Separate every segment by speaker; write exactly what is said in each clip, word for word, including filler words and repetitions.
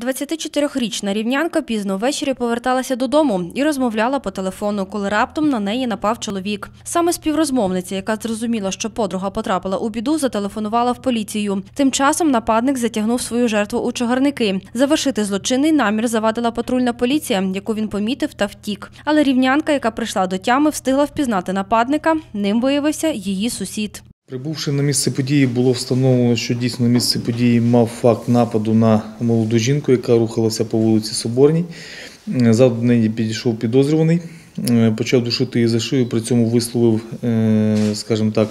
Speaker 1: двадцятичотирирічна рівнянка пізно ввечері поверталася додому і розмовляла по телефону, коли раптом на неї напав чоловік. Саме співрозмовниця, яка зрозуміла, що подруга потрапила у біду, зателефонувала в поліцію. Тим часом нападник затягнув свою жертву у чагарники. Завершити злочинний намір завадила патрульна поліція, яку він помітив та втік. Але рівнянка, яка прийшла до тями, встигла впізнати нападника. Ним виявився її сусід.
Speaker 2: Прибувши на місце події, було встановлено, що дійсно на місці події мав факт нападу на молоду жінку, яка рухалася по вулиці Соборній. Ззаду до неї підійшов підозрюваний, почав душити її за шию, при цьому висловив, скажімо так,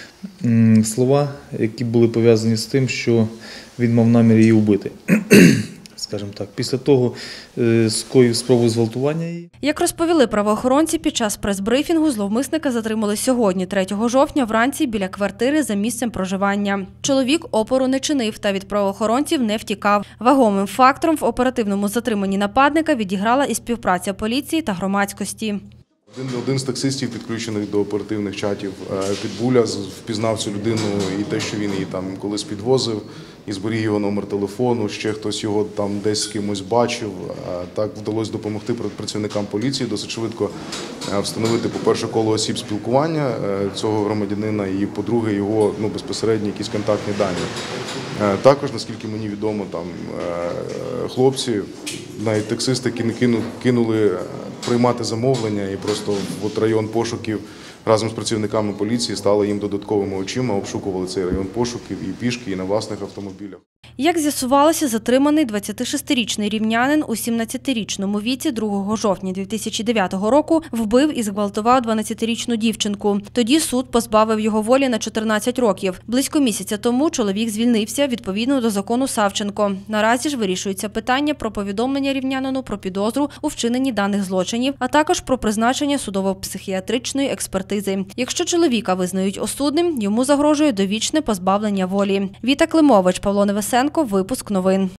Speaker 2: слова, які були пов'язані з тим, що він мав намір її вбити. Скажімо так, після того скоїв спробу зґвалтування її.
Speaker 1: Як розповіли правоохоронці, під час прес-брифінгу зловмисника затримали сьогодні, третього жовтня, вранці біля квартири за місцем проживання. Чоловік опору не чинив та від правоохоронців не втікав. Вагомим фактором в оперативному затриманні нападника відіграла і співпраця поліції та громадськості.
Speaker 3: Один, один з таксистів, підключених до оперативних чатів Підбуля, впізнав цю людину і те, що він її там колись підвозив, і зберіг його номер телефону, ще хтось його там десь з кимось бачив. Так вдалося допомогти працівникам поліції досить швидко встановити, по-перше, коло осіб спілкування цього громадянина і, по-друге, його ну, безпосередні якісь контактні дані. Також, наскільки мені відомо, там хлопці, навіть таксисти, кинули приймати замовлення і просто в район пошуків разом з працівниками поліції стали їм додатковими очима, обшукували цей район пошуків і пішки, і на власних автомобілях.
Speaker 1: Як з'ясувалося, затриманий двадцятишестирічний рівнянин у сімнадцятирічному віці другого жовтня дві тисячі дев'ятого року вбив і зґвалтував дванадцятирічну дівчинку. Тоді суд позбавив його волі на чотирнадцять років. Близько місяця тому чоловік звільнився відповідно до закону Савченко. Наразі ж вирішується питання про повідомлення рівнянину про підозру у вчиненні даних злочинів, а також про призначення судово-психіатричної експертизи. Якщо чоловіка визнають осудним, йому загрожує довічне позбавлення волі. Віта Климович, Павло Невесенко, випуск новин.